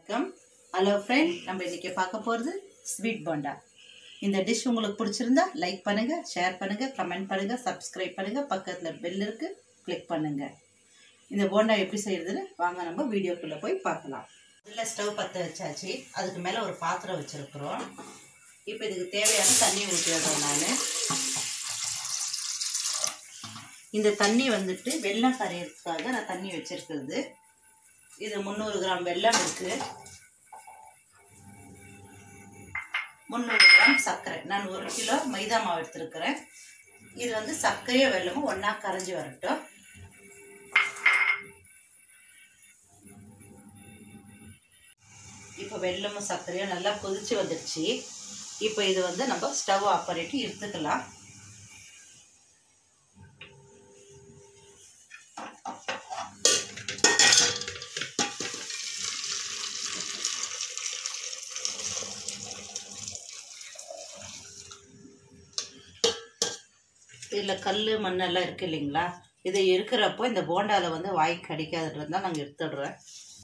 வணக்கம். Hello friend, நம்ம இன்றைக்கி பார்க்க போகிறது ஸ்வீட் போண்டா. இந்த டிஷ் உங்களுக்கு பிடிச்சிருந்தா லைக் பண்ணுங்கள், ஷேர் பண்ணுங்கள், கமெண்ட் பண்ணுங்கள், சப்ஸ்கிரைப் பண்ணுங்கள், பக்கத்தில் பெல் இருக்குது கிளிக் பண்ணுங்கள். இந்த போண்டா எப்படி செய்கிறதுன்னு வாங்க நம்ம வீடியோக்குள்ளே போய் பார்க்கலாம். இதில் ஸ்டவ் பற்ற வச்சாச்சு. அதுக்கு மேலே ஒரு பாத்திரம் வச்சுருக்குறோம். இப்போ இதுக்கு தேவையான தண்ணி ஊற்றிடுறோம். நான் இந்த தண்ணி வந்துட்டு வெல்லம் கரையிறதுக்காக நான் தண்ணி வச்சுருக்கிறது. இது 300 கிராம் வெல்லம் இருக்குது, 300 கிராம் சர்க்கரை. நான் 1 கிலோ மைதா மாவு எடுத்துருக்கிறேன். இது வந்து சர்க்கரையும் வெல்லமும் ஒன்றா கரைஞ்சி வரட்டும். இப்போ வெல்லமும் சர்க்கரையும் நல்லா கொதிச்சு வந்துடுச்சு. இப்போ இது வந்து நம்ம ஸ்டவ் ஆஃப் பண்ணிட்டு எடுத்துக்கலாம். இதில் கல் மண்ணெல்லாம் இருக்குது இல்லைங்களா, இதை இருக்கிறப்போ இந்த போண்டாவில் வந்து வாய்க்கு அடிக்காதுன்றதுனால நாங்கள் எடுத்துடுறோம்.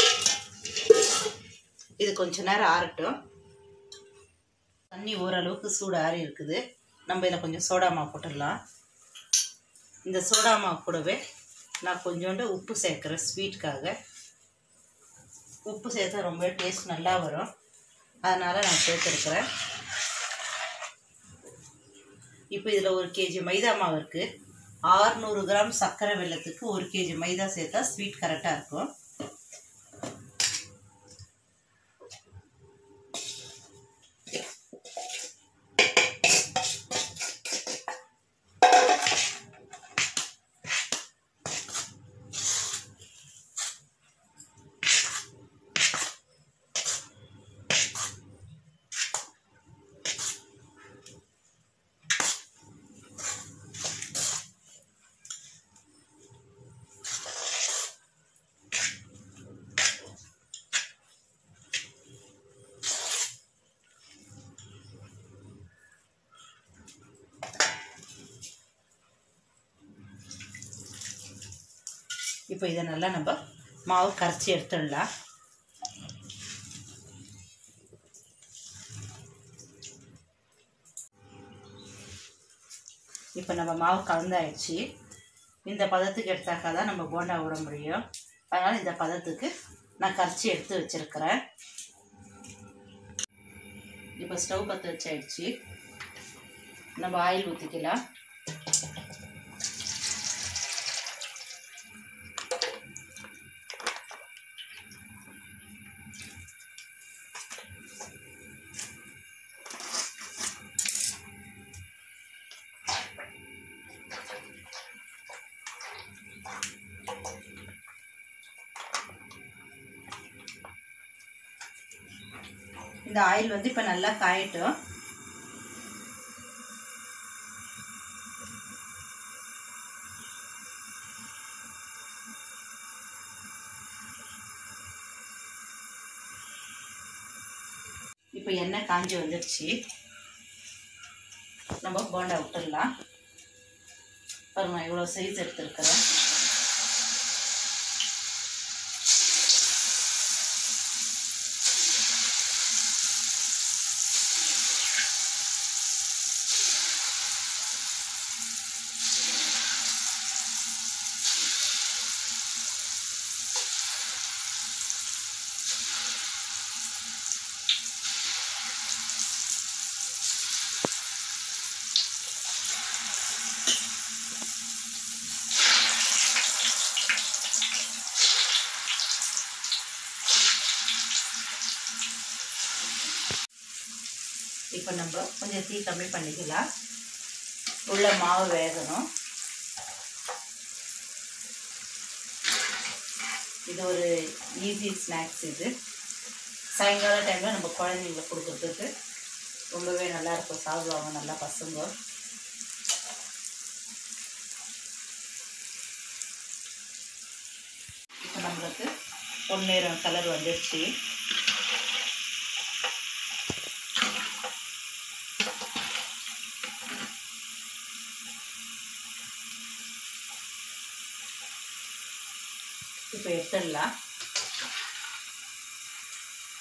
இது கொஞ்ச நேரம் ஆறட்டும். தண்ணி ஓரளவுக்கு சூடு ஆறி இருக்குது. நம்ம இதில் கொஞ்சம் சோடா மாவு போட்டுடலாம். இந்த சோடா மாவு கூடவே நான் கொஞ்சோண்டு உப்பு சேர்க்குறேன். ஸ்வீட்காக உப்பு சேர்த்தா ரொம்ப டேஸ்ட் நல்லா வரும், அதனால் நான் சேர்த்துருக்குறேன். இப்போ இதில் 1 கேஜி மைதா மாவு இருக்குது. 600 கிராம் சர்க்கரை வெல்லத்துக்கு 1 கேஜி மைதா சேர்த்தா ஸ்வீட் கரெக்டாக இருக்கும். இப்போ இதை நல்லா நம்ம மாவு கரைச்சி எடுத்துடலாம். இப்போ நம்ம மாவு கலந்தாயிடுச்சு. இந்த பதத்துக்கு எடுத்தாக்கா தான் நம்ம போண்டா விட முடியும். அதனால் இந்த பதத்துக்கு நான் கரைச்சி எடுத்து வச்சுருக்கிறேன். இப்போ ஸ்டவ் பற்ற வச்சாயிடுச்சு. நம்ம ஆயில் ஊற்றிக்கலாம். இந்த ஆயில் வந்து இப்போ நல்லா காயட்டும். இப்போ எண்ணெய் காஞ்சி வந்துடுச்சு. நம்ம போண்டா விட்டுடலாம். பாருங்க, இவ்வளோ சைஸ் எடுத்துருக்கிறேன். இப்போ நம்ம கொஞ்சம் தீ கம்மி பண்ணிக்கலாம். உள்ள மாவு வேகணும். இது ஒரு ஈஸி ஸ்நாக்ஸ். இது சாயங்கால டைமில் நம்ம குழந்தைங்களுக்கு கொடுக்குறதுக்கு ரொம்பவே நல்லாயிருக்கும். சாப்பிடுவாங்க நல்லா பசங்க. இப்போ நம்மளுக்கு பொன்னிறம் கலர் வந்துடுச்சு. இப்போ எடுத்துடலாம்.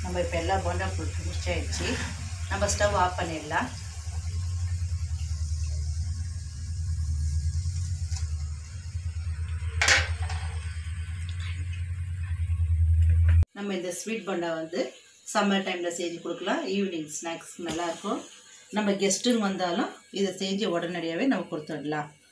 நம்ம இப்போ எல்லா போண்டா முடிச்சாயிடுச்சு. நம்ம ஸ்டவ் ஆஃப் பண்ணிடலாம். நம்ம இந்த ஸ்வீட் போண்டா வந்து சம்மர் டைமில் செஞ்சு கொடுக்கலாம். ஈவினிங் ஸ்நாக்ஸ் நல்லாயிருக்கும். நம்ம கெஸ்ட்டுன்னு வந்தாலும் இதை செஞ்சு உடனடியாகவே நம்ம கொடுத்துடலாம்.